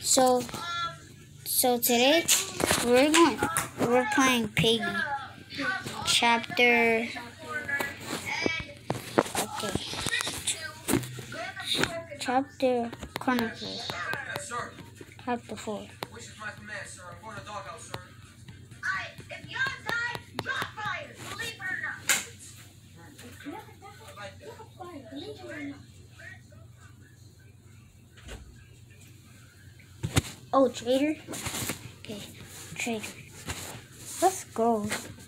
So today we're playing Piggy. Chapter Chapter Chronicles. Chapter 4. Which is my command, sir. I'm going to doghouse, sir. If y'all die, drop fire. Believe it or not. Oh, trader? Okay, trader. Let's go.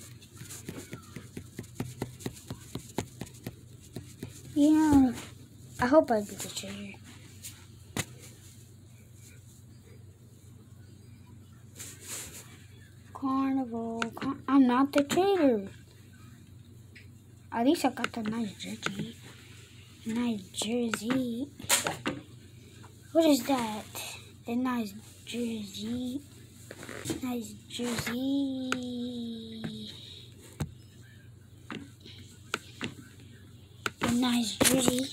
Yeah, I hope I be the trader. Carnival. I'm not the trader. At least I got the nice jersey. Nice jersey. What is that? A nice jersey. Nice jersey. A nice jersey.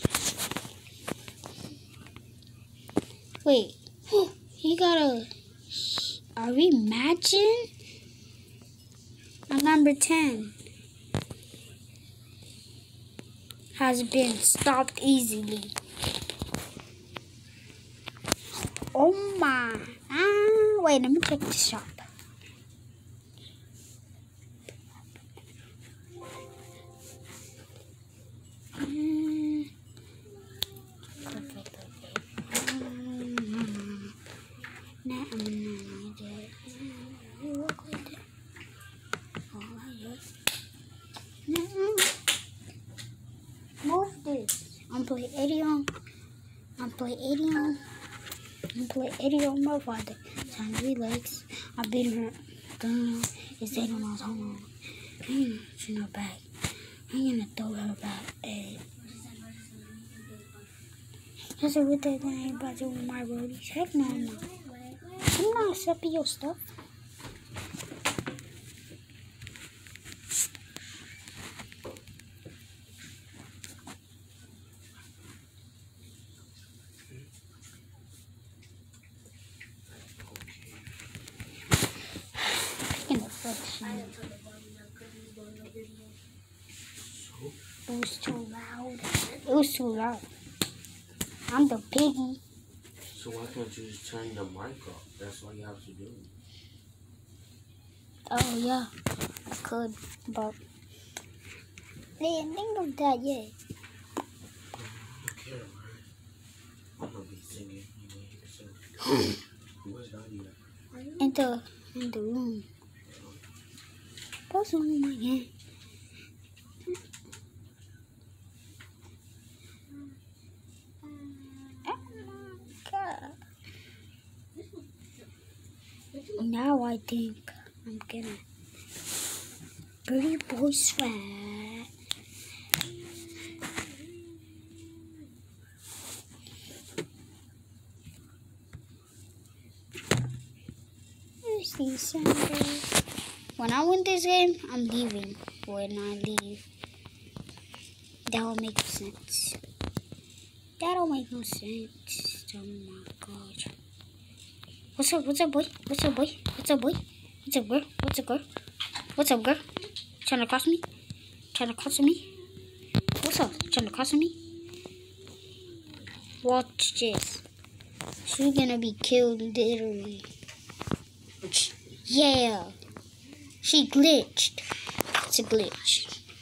Wait. He got a... Are we matching? Number 10 has been stopped easily. Oh my. Wait, let me check the shop. Move this. I'm play Idiom. I'm play my father. Time to relax. I've been hurt. It's 8 miles home. I'm gonna turn her back. I'm gonna throw her back. That's a good thing I ain't about to do with my roadies. Heck no, I'm not. I'm not accepting your stuff. It was too loud. It was too loud. I'm the piggy. So why can't you just turn the mic up? That's all you have to do. Oh yeah, I could, but they didn't think of that yet. I don't care, man. I'm gonna be singing anyway. So where's Daddy at? In the room. What's on my hand? Now I think I'm gonna Pretty Boy Swag. Here's the Sunday. When I win this game, I'm leaving. When I leave, that will make sense. That don't make no sense. Oh my god. What's up, boy? What's up, boy? What's up, boy? What's up, girl? What's up, girl? What's up, girl? Trying to cross me? What's up? Trying to cross me? Watch this. She's gonna be killed, literally. Yeah. She glitched. It's a glitch.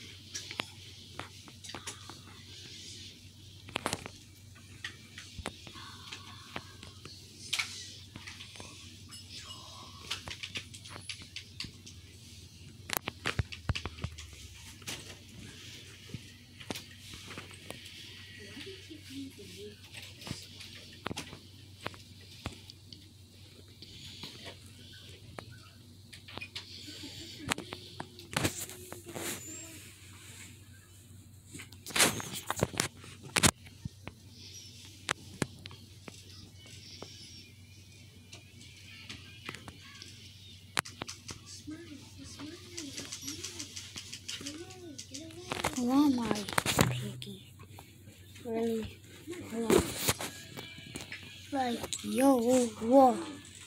Who am I, Piggy? Really? Like, like yo, whoa.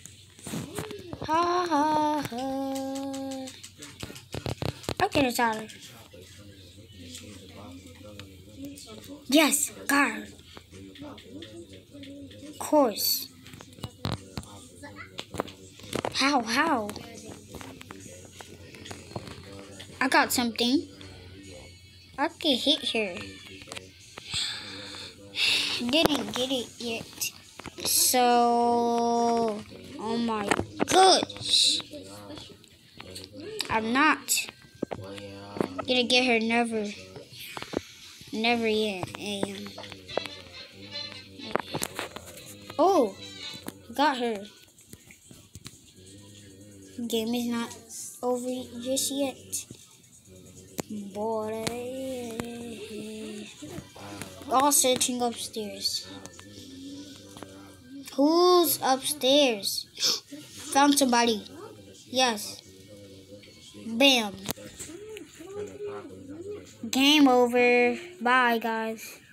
Ha ha ha. Okay, it's out. Yes, got her. Of course. How? I got something. I can hit her. Didn't get it yet. So, oh my gosh. I'm not gonna get her, never yet. Oh, got her. Game is not over just yet. Boy, all searching upstairs. Who's upstairs? Found somebody. Yes. Bam. Game over. Bye, guys.